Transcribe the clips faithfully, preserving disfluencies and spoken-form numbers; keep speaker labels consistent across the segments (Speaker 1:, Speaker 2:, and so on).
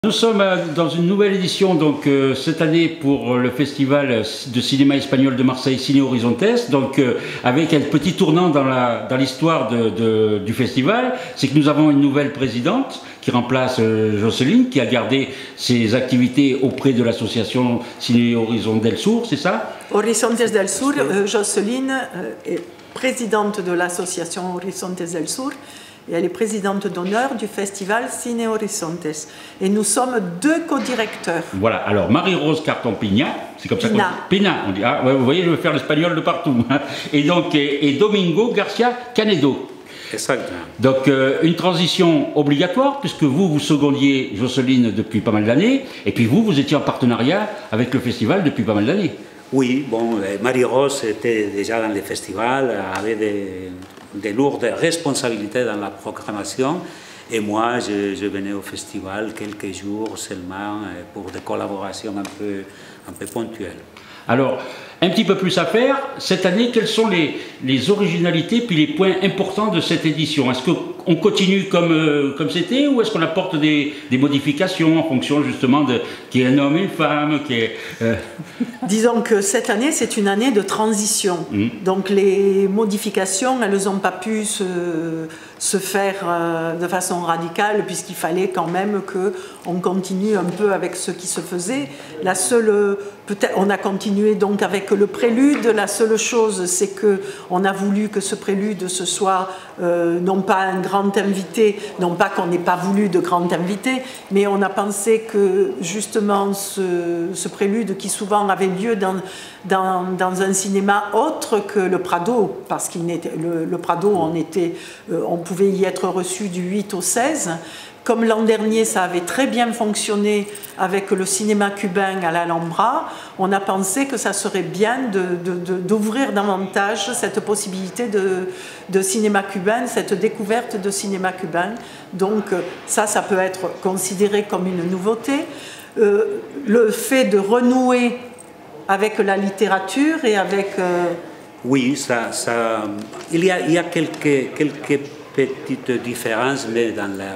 Speaker 1: Nous sommes dans une nouvelle édition donc euh, cette année pour le festival de cinéma espagnol de Marseille Ciné Horizontes, donc euh, avec un petit tournant dans la dans l'histoire de, de, du festival, c'est que nous avons une nouvelle présidente qui remplace euh, Jocelyne, qui a gardé ses activités auprès de l'association Ciné Horizontes del Sur, c'est ça?
Speaker 2: Horizontes del Sur, euh, Jocelyne euh, est présidente de l'association Horizontes del Sur. Et elle est présidente d'honneur du festival Ciné Horizontes. Et nous sommes deux co-directeurs.
Speaker 1: Voilà, alors Marie-Rose Carton-Pina, c'est comme ça qu'on dit. Pina, on dit. Ah, ouais, vous voyez, je veux faire l'espagnol de partout. Et donc, et, et Domingo Garcia Canedo.
Speaker 3: Exactement.
Speaker 1: Donc, euh, une transition obligatoire, puisque vous, vous secondiez Jocelyne depuis pas mal d'années, et puis vous, vous étiez en partenariat avec le festival depuis pas mal d'années.
Speaker 3: Oui, bon, Marie-Rose était déjà dans le festival, avait des... de lourdes responsabilités dans la programmation et moi je, je venais au festival quelques jours seulement pour des collaborations un peu, un peu ponctuelles.
Speaker 1: Alors, un petit peu plus à faire, cette année, quelles sont les, les originalités puis les points importants de cette édition? Est-ce qu'on continue comme euh, comme c'était ou est-ce qu'on apporte des, des modifications en fonction justement de qui est un homme et une femme qui est, euh...
Speaker 2: Disons que cette année, c'est une année de transition. Mmh. Donc les modifications, elles n'ont pas pu se, se faire euh, de façon radicale puisqu'il fallait quand même qu'on continue un peu avec ce qui se faisait. La seule, peut-être, on a continué donc avec le prélude. La seule chose, c'est qu'on a voulu que ce prélude ce soit euh, non pas un grand invité, non pas qu'on n'ait pas voulu de grand invité, mais on a pensé que justement ce, ce prélude qui souvent avait lieu dans, dans, dans un cinéma autre que le Prado, parce qu'il n'était, le, le Prado, on, était, euh, on pouvait y être reçu du huit au seize. Comme l'an dernier, ça avait très bien fonctionné avec le cinéma cubain à l'Alhambra, on a pensé que ça serait bien de, de, de, d'ouvrir davantage cette possibilité de, de cinéma cubain, cette découverte de cinéma cubain. Donc ça, ça peut être considéré comme une nouveauté. Euh, le fait de renouer avec la littérature et avec... Euh...
Speaker 3: Oui, ça, ça, il y a, il y a quelques, quelques petites différences, mais dans la...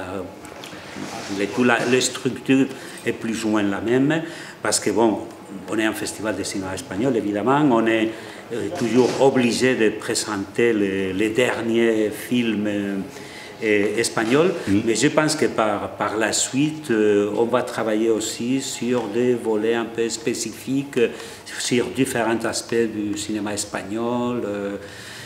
Speaker 3: La, la structure est plus ou moins la même, parce que bon, on est un festival de cinéma espagnol, évidemment, on est euh, toujours obligé de présenter les, les derniers films euh, espagnols, mmh. mais je pense que par, par la suite, euh, on va travailler aussi sur des volets un peu spécifiques, sur différents aspects du cinéma espagnol, euh,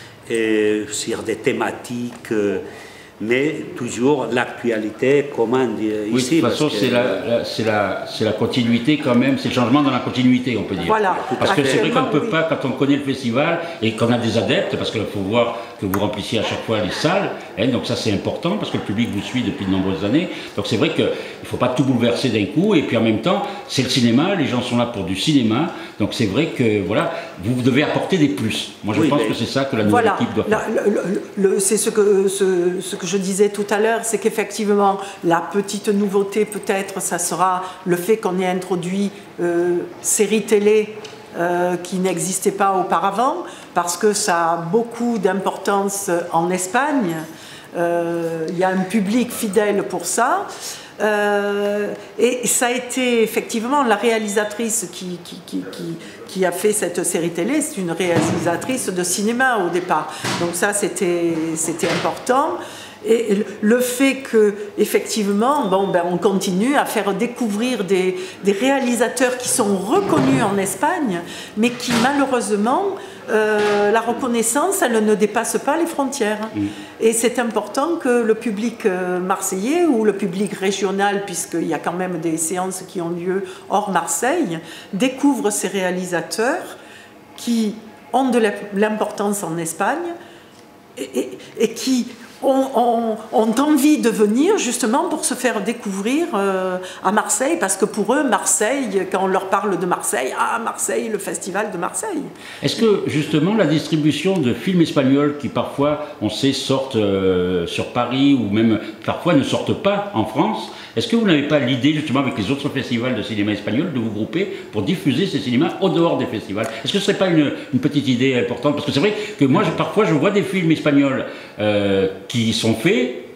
Speaker 3: et sur des thématiques. Euh, mais toujours l'actualité commande ici.
Speaker 1: Oui, de toute façon, c'est la, la, la, la continuité quand même, c'est le changement dans la continuité, on peut dire.
Speaker 2: Voilà.
Speaker 1: Parce que c'est vrai qu'on ne peut
Speaker 2: oui.
Speaker 1: pas, quand on connaît le festival et qu'on a des adeptes, parce qu'il faut voir que vous remplissiez à chaque fois les salles, hein, donc ça c'est important, parce que le public vous suit depuis de nombreuses années, donc c'est vrai qu'il ne faut pas tout bouleverser d'un coup, et puis en même temps, c'est le cinéma, les gens sont là pour du cinéma, donc c'est vrai que voilà, vous devez apporter des plus. Moi je oui, pense que c'est ça que la nouvelle
Speaker 2: voilà.
Speaker 1: équipe doit faire.
Speaker 2: Le, le, c'est ce que, ce, ce que je disais tout à l'heure, c'est qu'effectivement, la petite nouveauté peut-être, ça sera le fait qu'on ait introduit euh, séries télé euh, qui n'existaient pas auparavant, parce que ça a beaucoup d'importance en Espagne. Euh, il y a un public fidèle pour ça. Euh, et ça a été effectivement la réalisatrice qui, qui, qui, qui, qui a fait cette série télé, c'est une réalisatrice de cinéma au départ. Donc ça, c'était, c'était important. Et le fait que, effectivement, bon, ben, on continue à faire découvrir des, des réalisateurs qui sont reconnus en Espagne, mais qui malheureusement, euh, la reconnaissance, elle ne dépasse pas les frontières. Mmh. Et c'est important que le public marseillais ou le public régional, puisqu'il y a quand même des séances qui ont lieu hors Marseille, découvre ces réalisateurs qui ont de l'importance en Espagne et, et, et qui Ont, ont, ont envie de venir justement pour se faire découvrir euh, à Marseille, parce que pour eux, Marseille, quand on leur parle de Marseille, ah, Marseille, le festival de Marseille.
Speaker 1: Est-ce que justement la distribution de films espagnols qui parfois, on sait, sortent euh, sur Paris ou même parfois ne sortent pas en France, est-ce que vous n'avez pas l'idée justement avec les autres festivals de cinéma espagnol de vous grouper pour diffuser ces cinémas au dehors des festivals? Est-ce que ce ne serait pas une, une petite idée importante? Parce que c'est vrai que moi, je, parfois, je vois des films espagnols euh, qui sont faits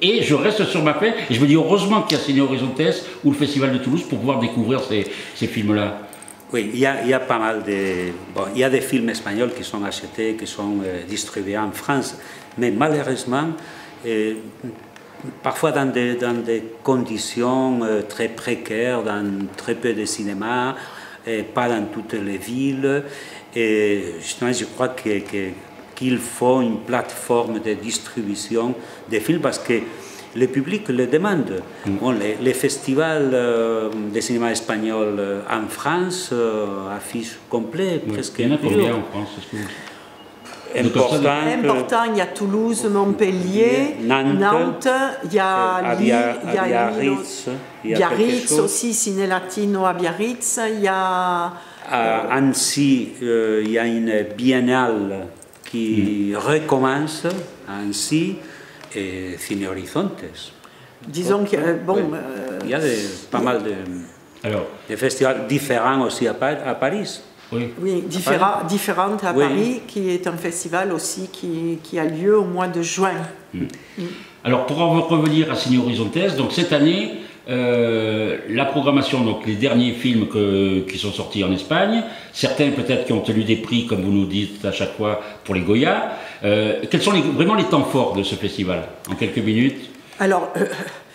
Speaker 1: et je reste sur ma faim, et je me dis heureusement qu'il y a Ciné Horizontes ou le Festival de Toulouse pour pouvoir découvrir ces, ces films-là.
Speaker 3: Oui, il y, a, il y a pas mal de... Bon, il y a des films espagnols qui sont achetés, qui sont euh, distribués en France, mais malheureusement, euh, parfois dans des, dans des conditions euh, très précaires, dans très peu de cinéma, et pas dans toutes les villes. Et justement, je crois que, que, qu'il faut une plateforme de distribution des films parce que le public le demande. Mm. Bon, les, les festivals euh, de cinéma espagnol euh, en France euh, affichent complet, oui. presque.
Speaker 1: Il y en a combien en France?
Speaker 3: Important,
Speaker 2: important, il y a Toulouse, Montpellier, Nantes, Nantes il y a Lille, il y a
Speaker 3: Biarritz,
Speaker 2: Biarritz aussi, Ciné Latino à Biarritz, il y a...
Speaker 3: À Annecy, euh, il y a une biennale qui mm. recommence à Annecy, et Ciné Horizontes.
Speaker 2: Disons qu'il y a, bon,
Speaker 3: oui.
Speaker 2: euh,
Speaker 3: il y a des, pas mal de, Alors, de festivals différents aussi à, à Paris.
Speaker 2: Oui, oui différents, différentes à oui. Paris, qui est un festival aussi qui, qui a lieu au mois de juin.
Speaker 1: Mm. Mm. Alors pour en revenir à Ciné Horizontes, donc cette année, euh, la programmation, donc les derniers films que, qui sont sortis en Espagne, certains peut-être qui ont tenu des prix, comme vous nous dites à chaque fois, pour les Goya. Euh, quels sont les, vraiment les temps forts de ce festival, en quelques minutes?
Speaker 2: Alors, euh,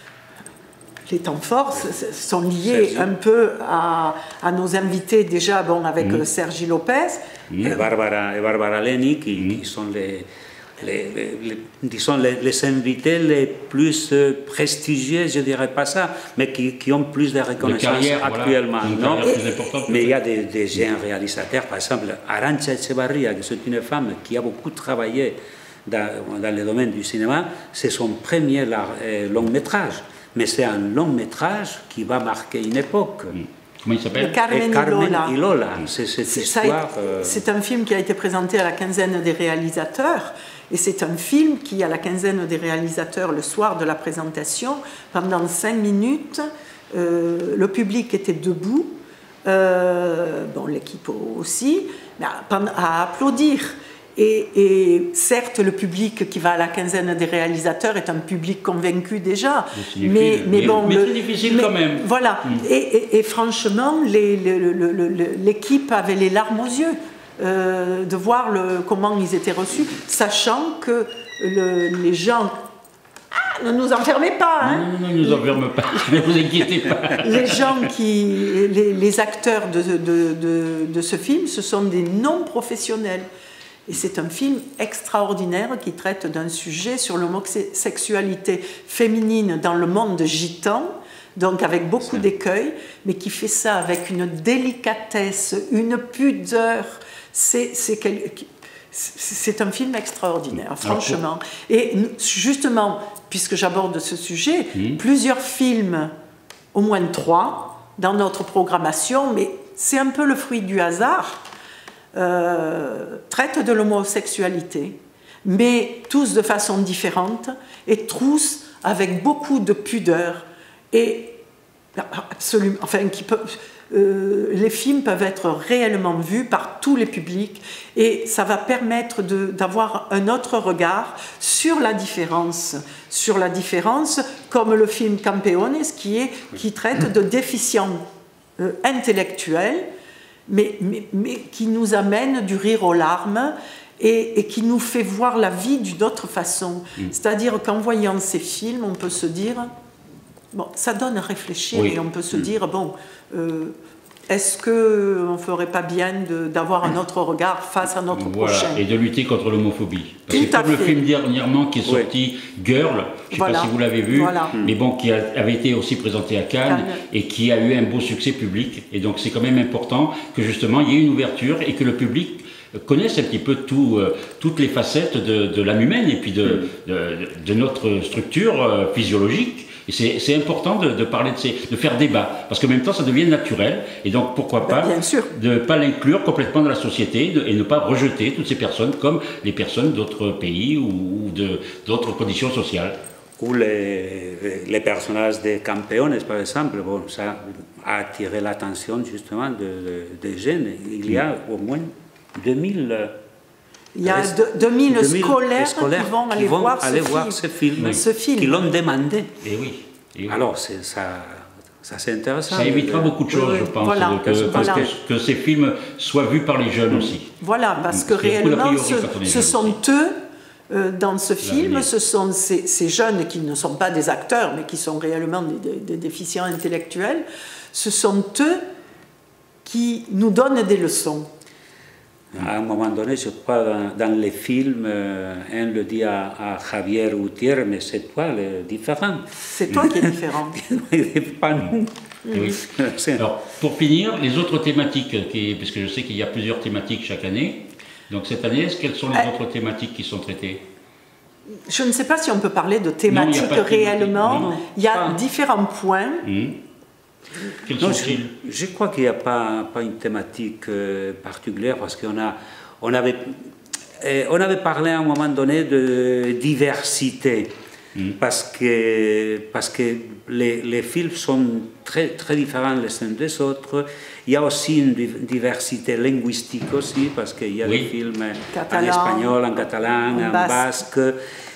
Speaker 2: les temps forts sont liés Sergi. un peu à, à nos invités déjà, bon, avec mmh. Sergi Lopez.
Speaker 3: Mmh. Et, Barbara, et Barbara Leni, qui, mmh. qui sont les, les, les, les, disons les, les invités les plus prestigieux, je ne dirais pas ça, mais qui, qui ont plus de reconnaissance de carrière, actuellement.
Speaker 1: Voilà,
Speaker 3: non plus mais il y a des, des jeunes réalisateurs, par exemple Arantxa Echevarria, qui est une femme qui a beaucoup travaillé dans, dans le domaine du cinéma, c'est son premier euh, long métrage. Mais c'est un long métrage qui va marquer une époque.
Speaker 1: Mmh. Comment il s'appelle?
Speaker 2: Carmen,
Speaker 3: Carmen
Speaker 2: y
Speaker 3: Lola. C'est cette histoire. Euh...
Speaker 2: C'est un film qui a été présenté à la quinzaine des réalisateurs. Et c'est un film qui, à la quinzaine des réalisateurs, le soir de la présentation, pendant cinq minutes, euh, le public était debout, euh, bon, l'équipe aussi, à, à applaudir. Et, et certes, le public qui va à la quinzaine des réalisateurs est un public convaincu déjà, mais, mais bon,
Speaker 1: mais c'est difficile
Speaker 2: mais,
Speaker 1: quand même.
Speaker 2: Voilà. Mm. Et, et, et franchement, l'équipe avait les larmes aux yeux euh, de voir le, comment ils étaient reçus, sachant que le, les gens. Ah, ne nous enfermez pas, hein.
Speaker 1: Non, non, ne nous enfermez pas. Ne vous inquiétez pas.
Speaker 2: Les gens qui, les, les acteurs de, de, de, de ce film, ce sont des non-professionnels. Et c'est un film extraordinaire qui traite d'un sujet sur l'homosexualité féminine dans le monde gitan, donc avec beaucoup d'écueils, mais qui fait ça avec une délicatesse, une pudeur. C'est, c'est, c'est un film extraordinaire, franchement. Et justement, puisque j'aborde ce sujet, mmh. plusieurs films, au moins trois, dans notre programmation, mais c'est un peu le fruit du hasard. Euh, traitent de l'homosexualité, mais tous de façon différente et tous avec beaucoup de pudeur et absolument, enfin, qui peuvent, euh, les films peuvent être réellement vus par tous les publics et ça va permettre de, d'avoir un autre regard sur la différence, sur la différence, comme le film Campeones qui est qui traite de déficients euh, intellectuels. Mais, mais, mais qui nous amène du rire aux larmes et, et qui nous fait voir la vie d'une autre façon. Mm. C'est-à-dire qu'en voyant ces films, on peut se dire, bon, ça donne à réfléchir oui. et on peut se mm. dire, bon, euh, est-ce qu'on ne ferait pas bien de, d'avoir un autre regard face à notre
Speaker 1: voilà. prochain? Et de lutter contre l'homophobie. Parce
Speaker 2: Tout
Speaker 1: que comme
Speaker 2: fait.
Speaker 1: le film dernièrement qui est sorti, oui. Girl, je ne sais
Speaker 2: voilà.
Speaker 1: pas si vous l'avez vu,
Speaker 2: voilà.
Speaker 1: mais bon, qui a, avait été aussi présenté à Cannes, Cannes et qui a eu un beau succès public. Et donc c'est quand même important que justement il y ait une ouverture et que le public connaisse un petit peu tout, euh, toutes les facettes de, de l'âme humaine et puis de, de, de notre structure euh, physiologique. Et c'est, c'est important de, de parler de, ces, de faire débat, parce qu'en même temps ça devient naturel, et donc pourquoi pas
Speaker 2: Bien sûr.
Speaker 1: de ne pas l'inclure complètement dans la société de, et ne pas rejeter toutes ces personnes comme les personnes d'autres pays ou, ou de, d'autres conditions sociales.
Speaker 3: Ou les, les personnages de Campeones, par exemple, bon, ça a attiré l'attention justement des de, de jeunes. Il y a au moins deux mille
Speaker 2: Il y a deux mille scolaires, scolaires qui vont aller,
Speaker 3: qui vont
Speaker 2: voir,
Speaker 3: aller
Speaker 2: ce
Speaker 3: voir
Speaker 2: film.
Speaker 3: ce film,
Speaker 2: Oui. ce film.
Speaker 3: qui l'ont demandé.
Speaker 1: Et oui. Et oui.
Speaker 3: Alors, ça, ça c'est intéressant.
Speaker 1: Ça évitera beaucoup de choses, oui, oui. je pense,
Speaker 2: voilà.
Speaker 1: que,
Speaker 2: voilà.
Speaker 1: que, que ces films soient vus par les jeunes aussi.
Speaker 2: Voilà, parce que réellement, ce, ce sont eux, euh, dans ce film, Là, ce sont ces, ces jeunes qui ne sont pas des acteurs, mais qui sont réellement des, des, des déficients intellectuels, ce sont eux qui nous donnent des leçons.
Speaker 3: À un moment donné, je crois, dans, dans les films, euh, un le dit à, à Javier Gutiérrez, mais c'est toi le différent.
Speaker 2: C'est toi qui es différent.
Speaker 3: Pas nous.
Speaker 1: Oui. Alors, pour finir, les autres thématiques, qui, parce que je sais qu'il y a plusieurs thématiques chaque année, donc cette année, quelles sont les euh, autres thématiques qui sont traitées?
Speaker 2: Je ne sais pas si on peut parler de thématiques non, réellement. Non, non. Il y a ah. différents points.
Speaker 1: Mmh.
Speaker 3: Non, je, je crois qu'il n'y a pas, pas une thématique euh, particulière parce qu'on a, on avait, euh, on avait parlé à un moment donné de diversité mm. parce que, parce que les, les films sont très, très différents les uns des autres. Il y a aussi une diversité linguistique aussi parce qu'il y a oui. des films catalan, en espagnol, en catalan, en, en basque. basque.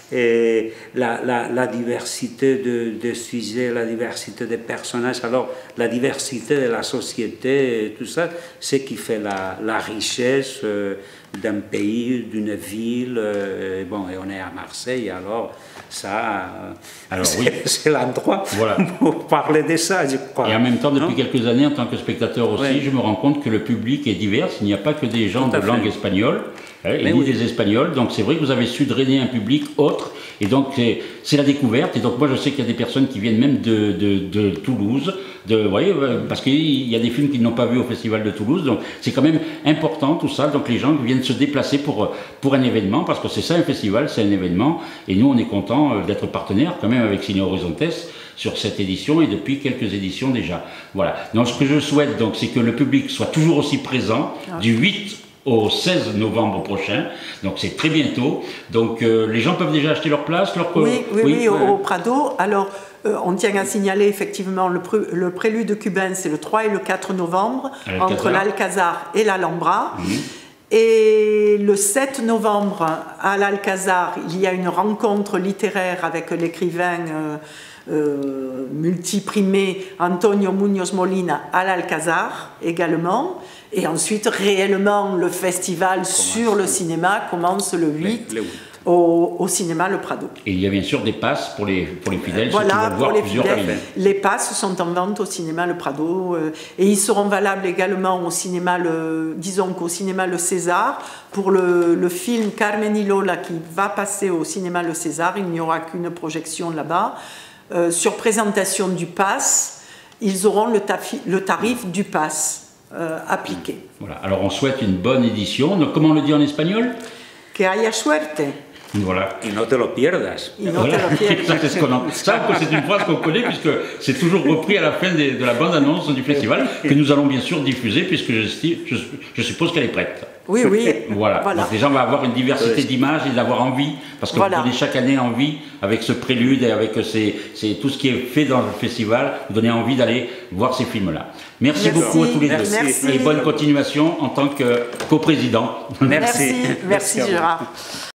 Speaker 3: Et la, la, la diversité de, de sujets, la diversité des personnages, alors la diversité de la société, et tout ça, c'est qui fait la, la richesse euh, d'un pays, d'une ville. Euh, bon, et on est à Marseille, alors ça, alors, c'est, oui. c'est l'endroit voilà. pour parler de ça, je crois.
Speaker 1: Et en même temps, depuis non quelques années, en tant que spectateur aussi, oui. je me rends compte que le public est divers. Il n'y a pas que des gens de langue espagnole. Il y a oui. des Espagnols, donc c'est vrai que vous avez su drainer un public autre, et donc c'est la découverte. Et donc moi je sais qu'il y a des personnes qui viennent même de, de, de Toulouse, de, vous voyez, parce qu'il y a des films qu'ils n'ont pas vus au Festival de Toulouse, donc c'est quand même important tout ça. Donc les gens viennent se déplacer pour, pour un événement, parce que c'est ça un festival, c'est un événement, et nous on est contents d'être partenaires quand même avec Cine Horizontes sur cette édition et depuis quelques éditions déjà. Voilà. Donc ce que je souhaite donc c'est que le public soit toujours aussi présent du huit au seize novembre prochain, donc c'est très bientôt. Donc euh, les gens peuvent déjà acheter leur place, leur
Speaker 2: oui, oui, oui, oui, au, au Prado. Alors euh, on tient à signaler effectivement le, pr le prélude cubain, c'est le trois et le quatre novembre entre l'Alcazar et l'Alhambra. Mmh. Et le sept novembre à l'Alcazar, il y a une rencontre littéraire avec l'écrivain euh, euh, multiprimé Antonio Muñoz Molina à l'Alcazar également. Et ensuite, réellement, le festival commence. Sur le cinéma commence le huit le, le au, au cinéma Le Prado.
Speaker 1: Et il y a bien sûr des passes pour les, pour les fidèles,
Speaker 2: voilà,
Speaker 1: ceux qui veulent voir
Speaker 2: les
Speaker 1: plusieurs
Speaker 2: fidèles,
Speaker 1: films.
Speaker 2: Les passes sont en vente au cinéma Le Prado euh, et ils seront valables également au cinéma, le, disons qu'au cinéma Le César. Pour le, le film Carmen y Lola qui va passer au cinéma Le César, il n'y aura qu'une projection là-bas. Euh, sur présentation du pass, ils auront le, le tarif du pass. Euh, appliqué.
Speaker 1: Voilà. Alors on souhaite une bonne édition. Donc, comment on le dit en espagnol?
Speaker 2: Que haya suerte.
Speaker 1: Voilà.
Speaker 3: Y no te lo pierdas.
Speaker 2: Y no voilà. te lo pierdas.
Speaker 1: Ça, c'est ce qu'on en... Ça, c'est une phrase qu'on connaît puisque c'est toujours repris à la fin de, de la bande-annonce du festival que nous allons bien sûr diffuser puisque je, je, je suppose qu'elle est prête.
Speaker 2: Oui, oui.
Speaker 1: Voilà. voilà. Donc les gens vont avoir une diversité d'images et d'avoir envie, parce que voilà. vous donnez chaque année envie, avec ce prélude et avec ces, ces, tout ce qui est fait dans le festival, vous donnez envie d'aller voir ces films-là. Merci, Merci beaucoup à tous les deux.
Speaker 2: Merci.
Speaker 1: Et bonne continuation en tant que coprésident.
Speaker 2: Merci. Merci, Merci Gérard.